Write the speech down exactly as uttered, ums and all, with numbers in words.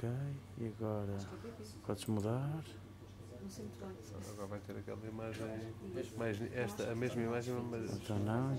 Ok, e agora podes mudar. Agora vai ter aquela imagem, mais, esta, a mesma imagem, mas Então não.